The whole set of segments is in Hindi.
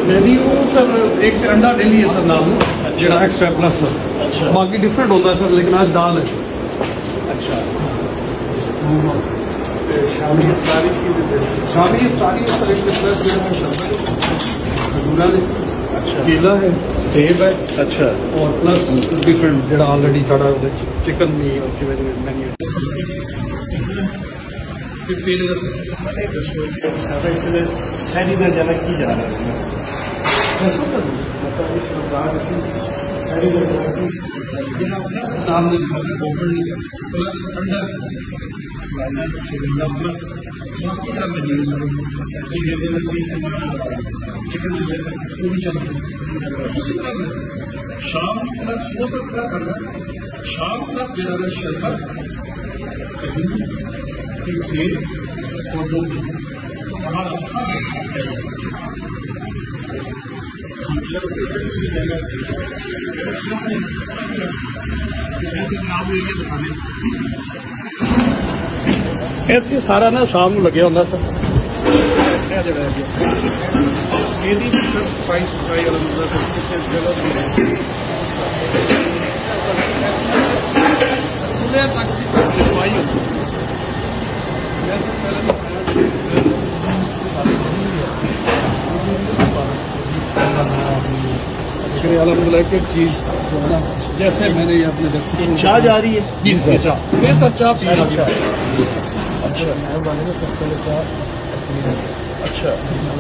मेन्यू सर एक अंडा डेली है सर नाम जो एक्स्ट्रा प्लस सर। अच्छा। बाकी डिफरेंट होता है सर, लेकिन आज दाल है। अच्छा। शामी इफ्तारी सर एक खजूरा है, अच्छा, केला है, सेब है, अच्छा, और प्लस डिफरेंट जो ऑलरेडी साढ़ा चिकन भी मेन्यू सैरी का जाना की जा रहा है मतलब इस रमजान से सैरी का नाम ने प्लस अंडा प्लस चिकन पूरी चल शाम प्लस सुबह प्लस अंडा, शाम प्लस जो शरबत, खजूर, एक सेब और दो इतने सारा ना शाम को लगे होंगे सर। सफाई सफाई तक की सफाई होती अलहमदुल्ला एक चीज जो है ना, जैसे मैंने ये अपने चाह जा रही है जी सर, चाह सर चाह पी रहा। अच्छा अच्छा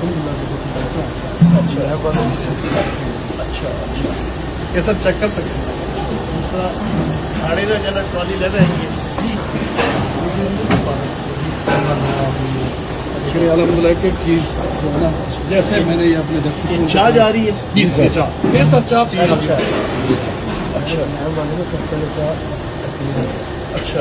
अच्छा अच्छा ये सब चेक कर सकते हैं। दूसरा खाने का जला ट्रॉली ले रहेंगे अलहमदुल्ला एक चीज जो है ना, जैसे मैंने ये अपने चाह जा रही है जी सर, चाह चाह पी रहा। अच्छा अच्छा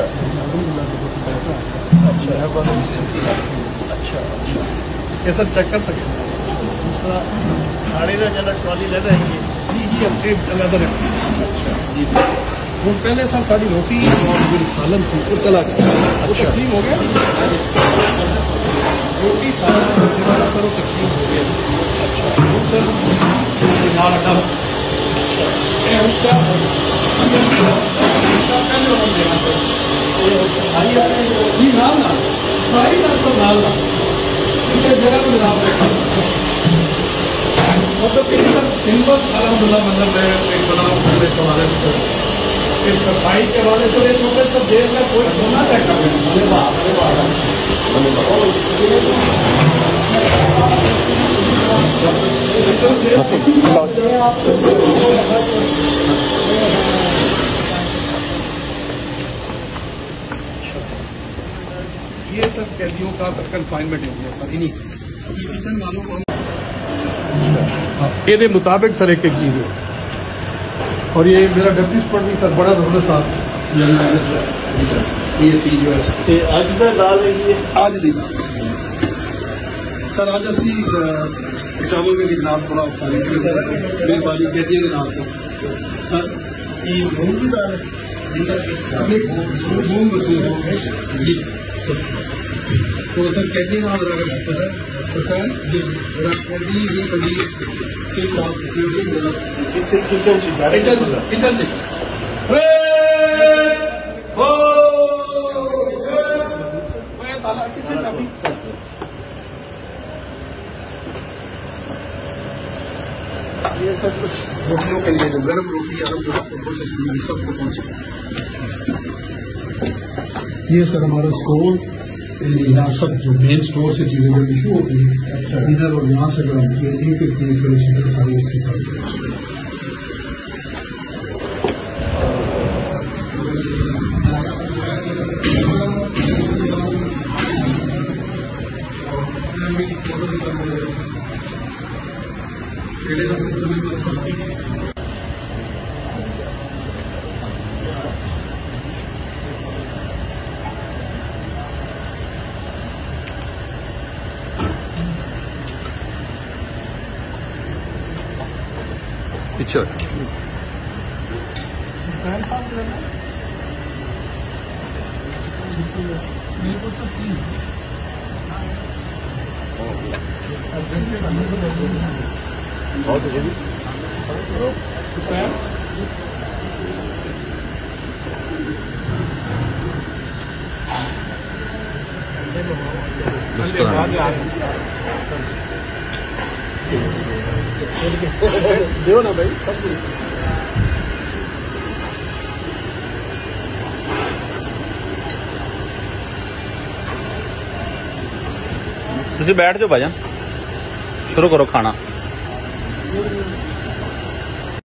अच्छा अच्छा ये सब चेक कर सकते हैं। दूसरा खाने का जला ट्रॉली ले रहेंगे जी अपने अलग जी वो पहले सर साड़ी रोटी और जो सालन थी वो चला गया, वो तकसीम हो गया। रोटी सालन सर वो तकसीम हो गया। अच्छा वो सर नाल अड्डा जी नाल सारी नाल जगह को जनाब मतलब कि सिंपल अलहमदुल्ला मतलब मैं एक बनाऊँ के हवाले से फिर सफाई के हवाले से ये छोटे सब देर में कोई होना तय कर ये सब कैदियों का कन्फाइनमेंट एरिया सर इन्हीं किचन वालों को ये मुताबिक सर एक चीज है। और ये मेरा डिप्टी सुपर भी सर बड़ा जबरदस्त साथ ये सी जो है आज का दाल है ये आज नहीं सर, आज असली चावल में भी जनाब थोड़ा मेहरबानी कैदियों के नाम से सर ये मूंग की दाल है जी तो सर कैदी नाम अगर सकता है तो सर कैदी ये कभी किचन ये सब कुछ रोटियों के लिए जो गर्म रोटी सबको पहुंचे। ये सर हमारा स्टोर यहाँ सब जो मेन स्टोर से चीजें जो इशू होती है इधर और यहाँ से जो सारी उसके साथ सिस्टम picture. बहुत जी दो ना भाई सब ਤੁਸੀਂ बैठ जाओ भाजन शुरू करो खाना।